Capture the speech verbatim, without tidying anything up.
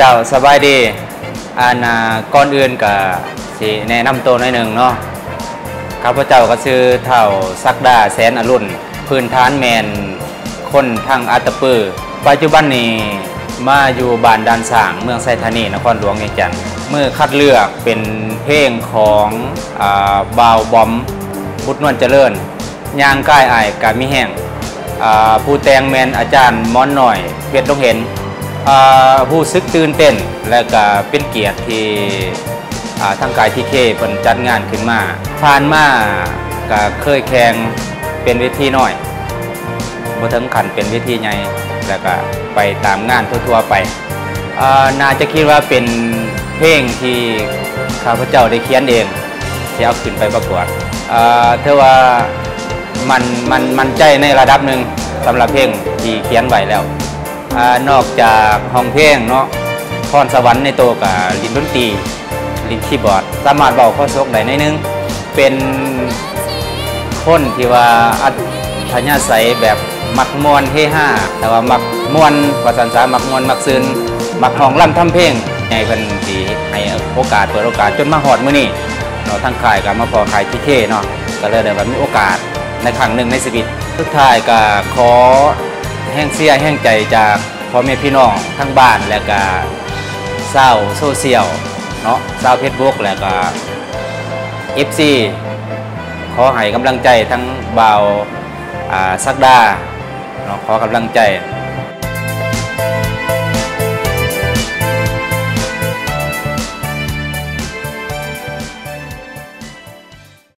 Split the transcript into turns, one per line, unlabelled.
เจ้าสบายดีอันก่อนอื่นก็สิแนะนำตัวหน่อยหนึ่งเนาะข้าพเจ้าก็ชื่อเท่าซักดาแสนอรุณพื้นฐานแมนคนทางอัตตปือปัจจุบันนี้มาอยู่บ้านดานสางเมืองไซธานีนครหลวงเวียงจันทน์เมื่อคัดเลือกเป็นเพลงของบ่าวบอมบุตรนวลเจริญยางก้ายอายกามิแห้งผู้แต่งแมนอาจารย์ม้อนหน่อยเวียดลงเห็นผู้ซึกตื่นเต้นและก็เป็นเกียรติที่ทางกายที่เคเพิ่นจัดงานขึ้นมาผ่านมาก็เคยแข่งเป็นเวทีน้อยบ่ถึงขั้นเป็นเวทีใหญ่แล้วก็ไปตามงานทั่วๆไปน่าจะคิดว่าเป็นเพลงที่ข้าพเจ้าได้เขียนเองที่เอาขึ้นไปประกวดเท่าว่ามันมันมันใจในระดับหนึ่งสำหรับเพลงที่เขียนไว้แล้วนอกจากห้องเพลงเนาะพรสวรรค์ในตัวกับลิ้นดนตรีลิ้นคีย์บอร์ดสามารถเบาข้อซกได้ในนึงเป็นคนที่ว่าอัธยาศัยแบบมักมวนเฮฮาแต่ว่ามักมวนประสันสามักมวนมักซึนมักห้องล่ำทำเพลงให้เพิ่นดีให้โอกาสเปิดโอกาสจนมาฮอดมื้อนี้เนาะทั้งค่ายกับมาพอค่ายที่เคเนาะก็เลยได้แบบมีโอกาสในครั้งหนึ่งในชีวิตสุดท้ายก็ขอแห้งเสียแห้งใจจากพ่อแม่พี่น้องทั้งบ้านและก็ชาวโซเชียลเนาะชาวเฟซบุ๊กและก็ เอฟ ซี ขอให้กำลังใจทั้งบ่าวซักดาเนาะขอกำลังใจ